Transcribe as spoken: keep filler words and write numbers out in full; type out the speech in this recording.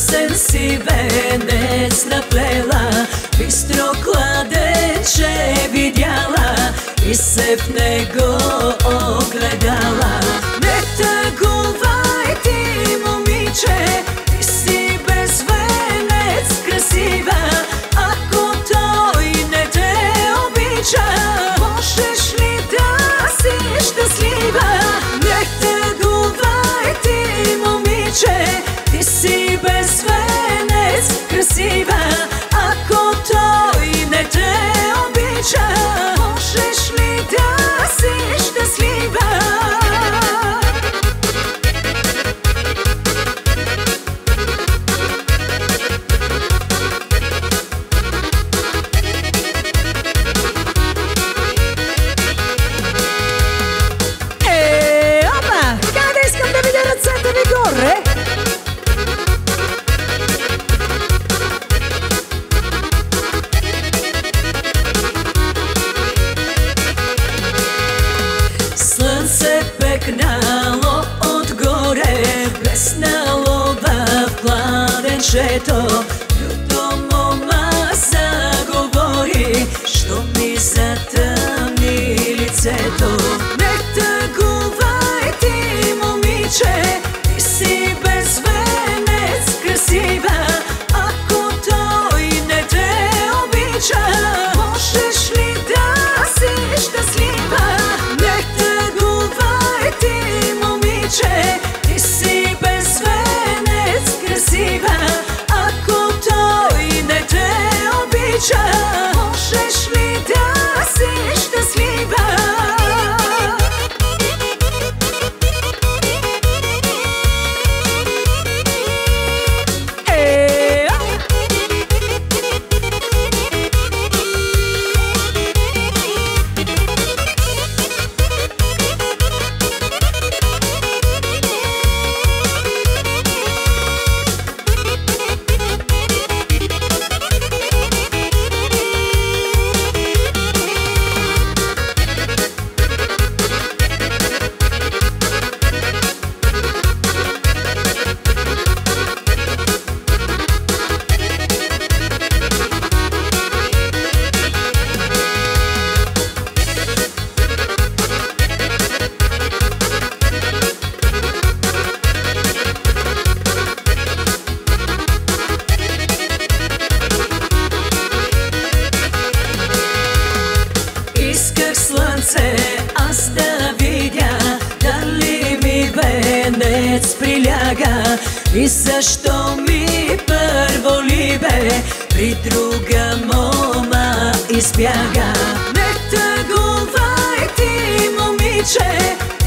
Песен си венец наплела, бистро кладенче видяла и се в него огледала. Не тъгувай ти, момиче, ти си без венец красива. Ако той не те обича, можеш ли да си щастлива? Не тъгувай ти, момиче, ти си без венец красива. Ако той не те обича, можеш ли да си щастлива? Е, опа! Къде искам да видя ръцете ви горе? Слънце пекнало отгоре, блеснало в кладенчето. Люто мома заговори, що ми затъмни лицето. Не тъгувай ти, момиче, ти си без венец красива. Ако той не те обича, можеш ли да си щастлива? Не тъгувай ти, момиче, ти си без венец красива. Ако той не те обича, можеш ли да си щастлива? Е, Исках слънце аз да видя, дали ми венец приляга. И защо ми първо ли бе, при друга мома избяга. Не тъгувай ти, момиче,